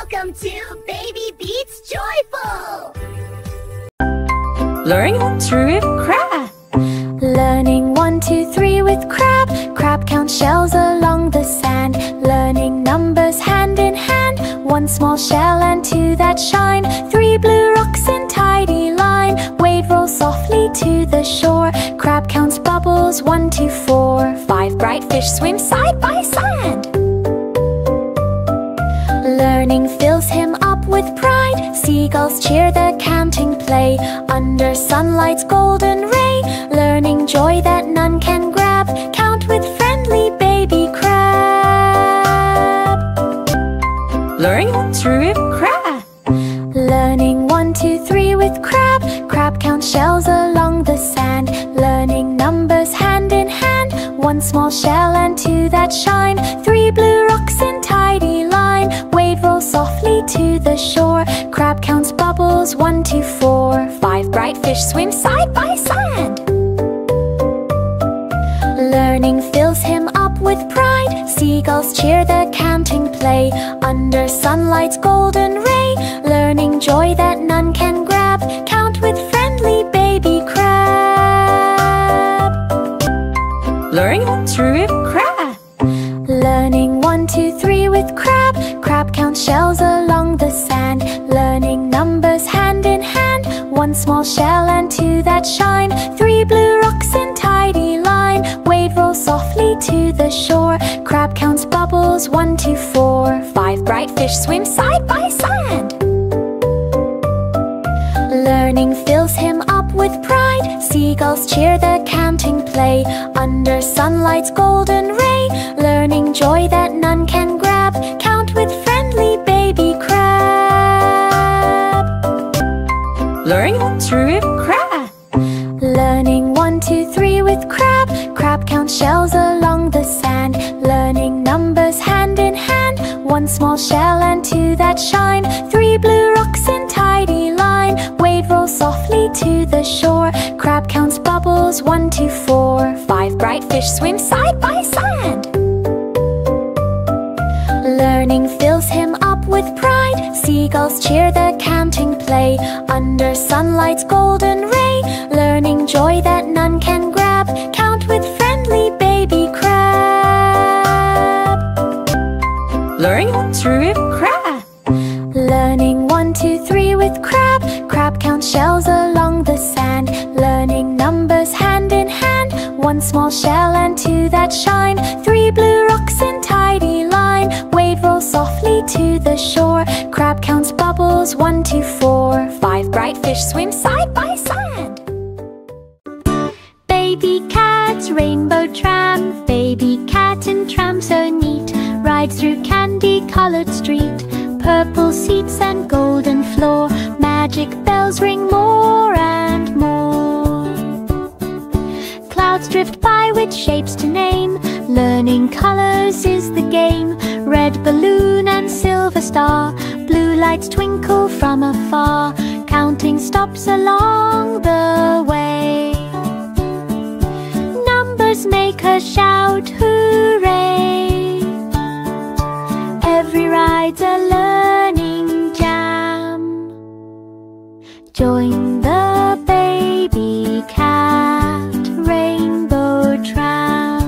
Welcome to Baby Beats Joyful! Learning through crab. Learning 1, 2, 3 with crab. Crab counts shells along the sand. Learning numbers hand in hand. 1 small shell and 2 that shine. 3 blue rocks in tidy line. Wade roll softly to the shore. Crab counts bubbles 1, 2, 4. 5 bright fish swim side by side. Learning fills him up with pride. Seagulls cheer the counting play. Under sunlight's golden ray. Learning joy that none can grab. Count with friendly baby crab. Learning through crab. Learning 1, 2, 3 with crab. Crab counts shells along the sand. Learning numbers hand in hand. 1 small shell and 2 that shine. 3 blue rocks in tidy line. Wade roll softly to the shore. Crab counts bubbles 1, 2, 4. 5 bright fish swim side by side. Learning fills him up with pride. Seagulls cheer the counting play. Under sunlight's golden ray. Learning joy that none can grab. Count with friendly baby crab. Learning through crab. Learning 1, 2, 3 with crab. Crab counts shells along the sand. Learning numbers hand in hand. 1 small shell and 2 that shine. 3 blue rocks in tidy line. Wade roll softly to the shore. Crab counts bubbles 1, 2, 4. 5 bright fish swim side by side. Learning fills him up with pride. Seagulls cheer the counting play. Under sunlight's golden ray. Learning joy that none can grab. Count with friendly baby crab. Learning through crab. Learning 1, 2, 3 with crab. Crab counts shells along the sand. Learning numbers hand in hand. 1 small shell and 2 that shine. 3 blue rocks in tidy line. Wade roll softly to the shore. Crab counts bubbles 1, 2, 4. 5 bright fish swim side by side. Learning fills him up with pride. Seagulls cheer the counting play. Under sunlight's golden ray. Learning joy that none can grab. Count with friendly baby crab. Learning through crab. Learning 1, 2, 3 with crab. Crab counts shells along the sand. Learning numbers hand in hand. 1 small shell and 2 that shine. 3 blue rocks in tidy line. Wade roll softly to the shore. Crab counts bubbles 1, 2, 4. 5 bright fish swim side by side. Baby cat, rainbow tram. Baby cat and tram so neat. Rides through candy-colored street. Purple seats and golden floor. Magic bells ring more and more. Clouds drift by with shapes to name. Learning colors is the game. Red balloon and silver star. Blue lights twinkle from afar. Counting stops along the way. Numbers make her shout hooray. Every ride's a learning jam. Join the baby cat rainbow tram.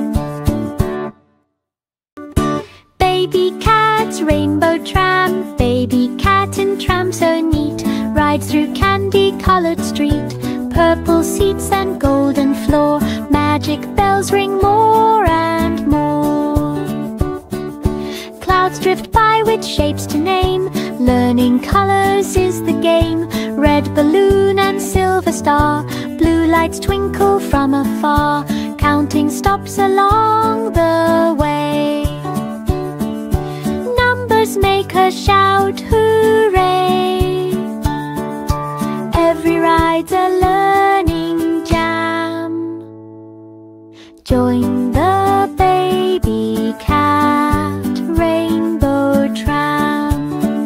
Baby cat, rainbow tram. Baby cat and tram so neat. Rides through candy-colored street. Purple seats and golden floor. Magic bells ring more and more. Clouds drift by with shapes to name. Learning colors is the game. Red balloon and silver star. Blue lights twinkle from afar. Counting stops along the way. Numbers make her shout hooray. Every ride's a learning jam. Join the baby cat rainbow tram.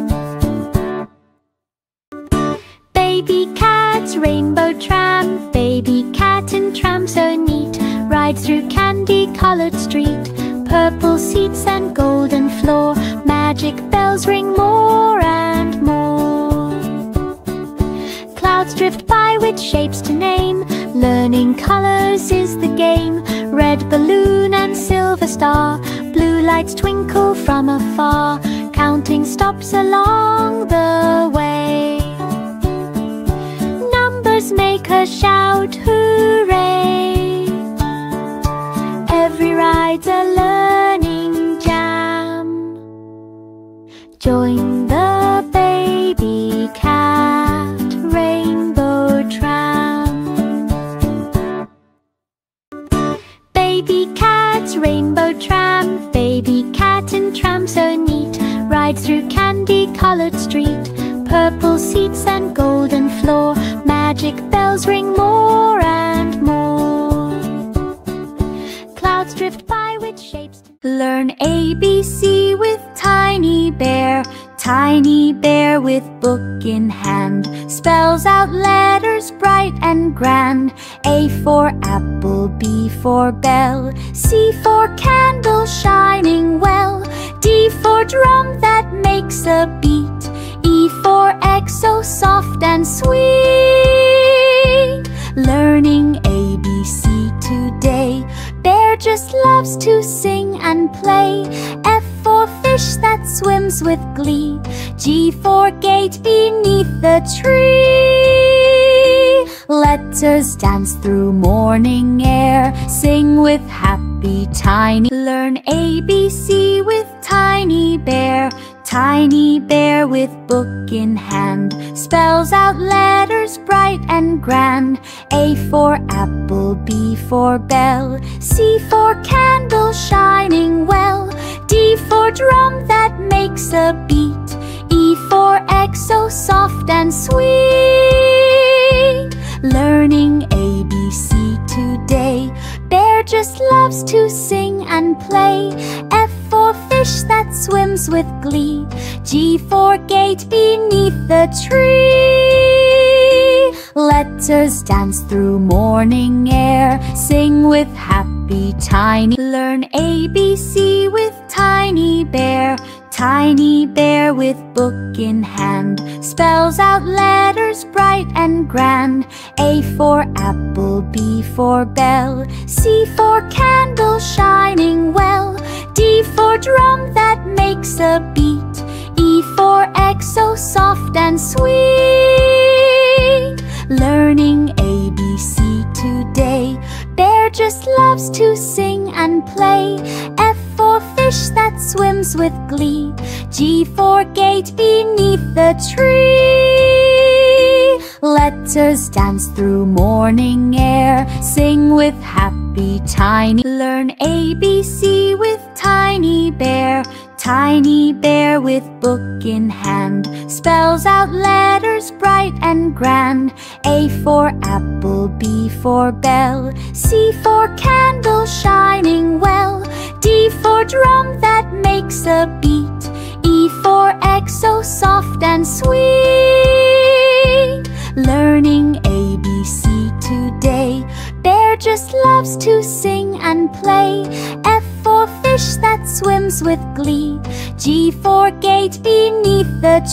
Baby cat, rainbow tram. Baby cat and tram so neat. Rides through candy-colored street. Purple seats and golden floor. Magic Magic bells ring more and more. Clouds drift by with shapes to name. Learning colors is the game. Red balloon and silver star. Blue lights twinkle from afar. Counting stops along the way. Numbers make us shout hooray. Every ride's a learning jam. Join the baby cat rainbow tram. Baby cat's rainbow tram. Baby cat and tram so neat. Rides through candy-colored street. Purple seats and golden floor. Magic bells ring more and more. Clouds drift by with shapes. Learn ABC with Tiny Bear. Tiny Bear with book in hand spells out letters bright and grand. A for apple, B for bell, C for candle shining well, D for drum that makes a beat, E for egg so soft and sweet. Learning ABC today. Bear just loves to sing and play. F for fish that swims with glee. G for gate beneath the tree. Letters dance through morning air. Sing with happy Tiny. Learn ABC with Tiny Bear. Tiny Bear with book in hand spells out letters bright and grand. A for apple, B for bell, C for candle shining well, D for drum that makes a beat, E for egg so soft and sweet. Learning ABC today. Bear just loves to sing and play. F for fish that swims with glee. G for gate beneath the tree. Letters dance through morning air. Sing with happy Tiny. Learn ABC with Tiny Bear. Tiny Bear with book in hand spells out letters bright and grand. A for apple, B for bell, C for candle shining well, D for drum that makes a beat, E for egg so soft and sweet. Learning ABC today. Bear just loves to sing and play. F for fish that swims with glee. G for gate beneath the tree. Letters dance through morning air. Sing with happy Tiny. Learn ABC with Tiny Bear. Tiny Bear with book in hand spells out letters bright and grand. A for apple, B for bell, C for candle shining well, D for drum that makes a beat, E for egg so soft and sweet. Learning ABC today. Bear just loves to sing and play. F for fish that swims with glee. G for gate beneath the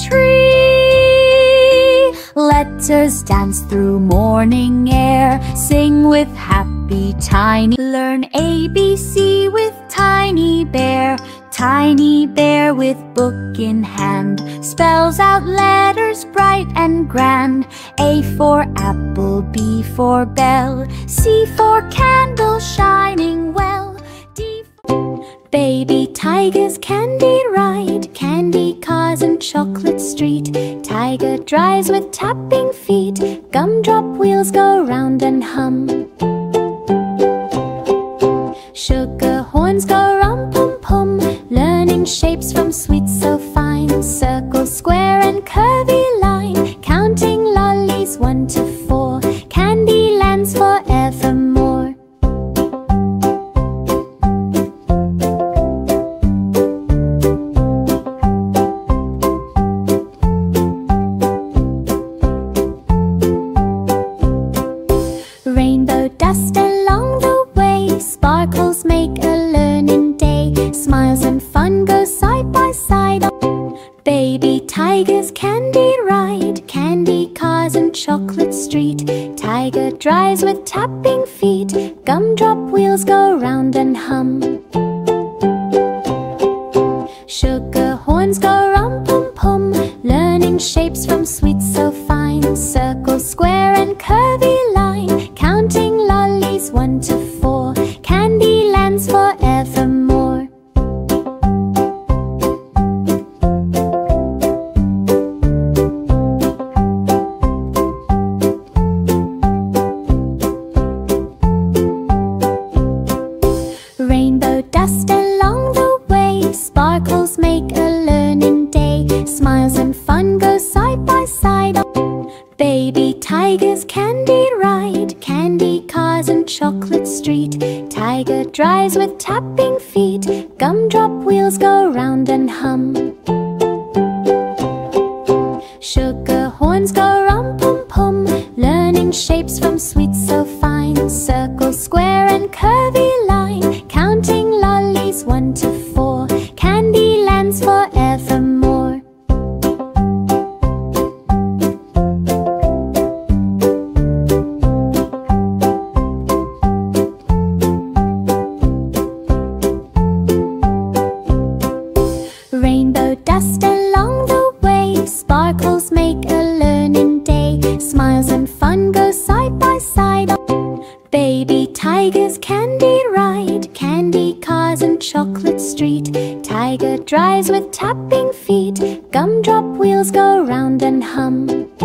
tree. Letters dance through morning air. Sing with happy Tiny. Learn ABC with Tiny Bear. Tiny Bear with book in hand spells out letters bright and grand. A for apple, B for bell, C for candle shining well, D for... Baby tigers candy ride, candy cars and chocolate street. Tiger drives with tapping feet, gumdrop wheels go round and hum. Sugar horns go rum pum pum, learning shapes from sweets so fine. Circle, square and curvy line, counting lollies 1 to 4. Candy lands forevermore. Rainbow dust along the way, sparkles make a learning day. Smiles and fun go side by side. Baby tigers candy ride, candy cars and chocolate street. Tiger drives with tapping feet, gumdrop wheels go round and hum. Sugar horns go rum pum pum, learning shapes from sweets so fine. Circle, square and curvy line, counting lollies 1 to 4. Candy lands forevermore. Rainbow dust along the way, sparkles make a learning day. Smiles and fun go side by side. Baby tigers candy ride, candy cars and chocolate street. Tiger drives with tapping feet, gumdrop wheels go round and hum. Sugar horns go rum pum pum, learning shapes from sweets so fine. Circle, square and curvy line, counting lollies 1 to 4. Candy lands forevermore. Rainbow dust along the way, sparkles make a learning day. Smiles and fun go side by side. Baby tigers candy ride, candy cars and chocolate street. Tiger drives with tapping feet, gumdrop wheels go round and hum.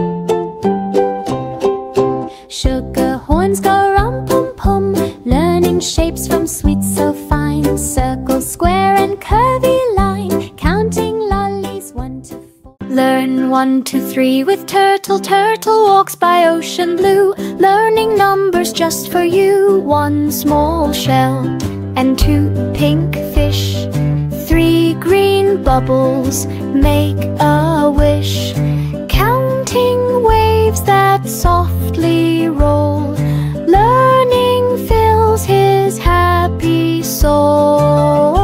Sugar horns go rum pum pum, learning shapes from sweets so fine. Circle, square and curvy line, counting lollies 1 to 4. Learn 1, 2, 3 with Turtle. Turtle walks by ocean blue, learning numbers just for you. 1 small shell and 2 pink fish. 3 green bubbles make a wish. Counting waves that softly roll, learning fills his happy soul.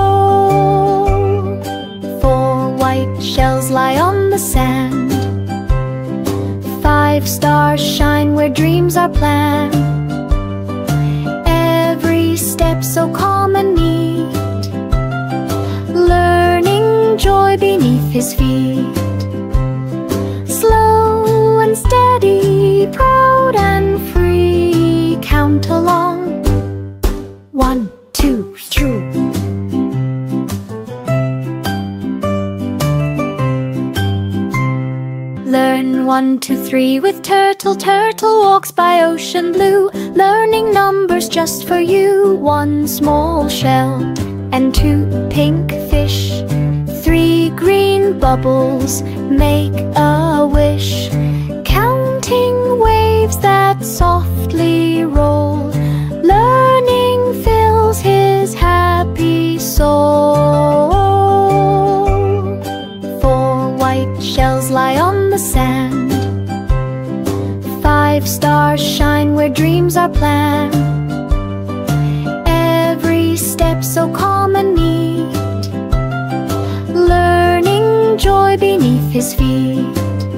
4 white shells lie on the sand. 5 stars shine where dreams are planned. Every step so calm and neat, learning joy beneath his feet. Slow and steady, proud and free, count along. 1, 2, 3. Learn 1, 2, 3 with Turtle. Turtle walks by ocean blue, learning numbers just for you. 1 small shell and 2 pink fish. 3 green bubbles make a wish. Counting waves that softly roll, learning fills his happy soul. 4 white shells lie on the sand. 5 stars shine where dreams are planned. Every step so calm and neat, learning joy beneath his feet.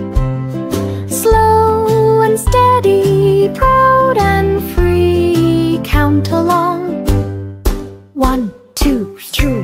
Slow and steady, proud and free, count along. 1, 2, 3.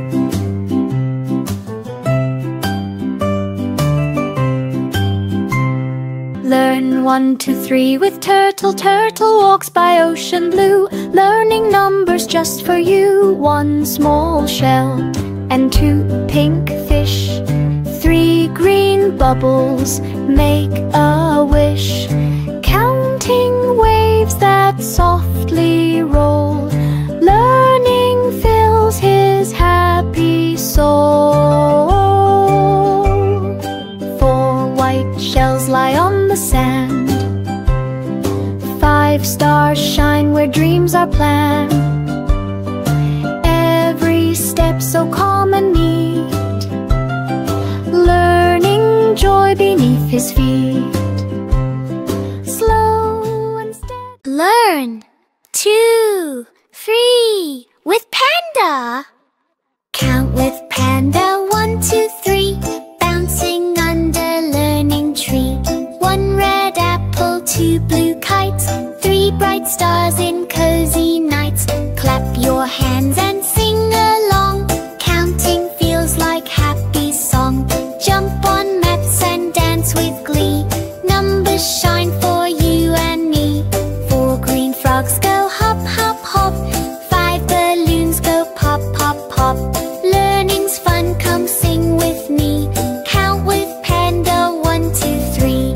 Learn 1, 2, 3 with Turtle. Turtle walks by ocean blue, learning numbers just for you. 1 small shell and 2 pink fish. 3 green bubbles make a wish. Counting waves that softly roll, learning fills his happy soul. 4 white shells lie on the sand. 5 stars shine where dreams are planned. Every step so calm and neat, learning joy beneath his feet. Slow and steady. Learn 2, 3 with Panda. Count with Panda 1, 2, 3, bouncing dance with glee. Numbers shine for you and me. 4 green frogs go hop, hop, hop. 5 balloons go pop, pop, pop. Learning's fun, come sing with me. Count with Panda, 1, 2, 3.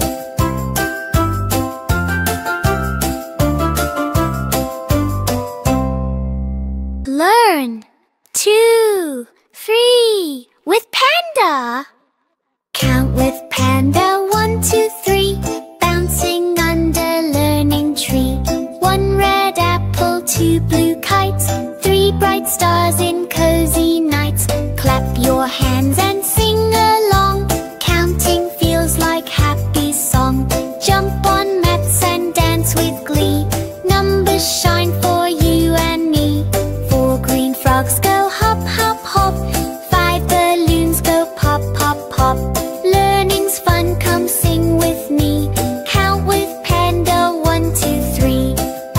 Learn 2, 3 with Panda. Count with Panda, 1, 2, 3. Bouncing under learning tree. 1 red apple, 2 blue kites. 3 bright stars in cozy nights. Clap your hands and sing along. Counting feels like happy song. Jump on mats and dance with glee. Numbers shine for you and me. 4 green frogs go hop, hop, hop. 5 balloons go pop, pop, pop. Learning's fun, come sing with me. Count with Panda, 1, 2, 3.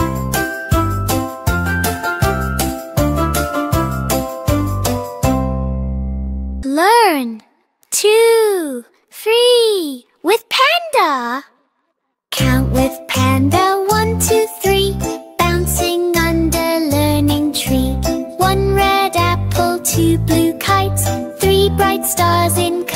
Learn 2, 3 with Panda. Count with Panda, 1, 2, 3. Bouncing under learning tree. 1 red apple, 2 blue kites. 3 bright stars in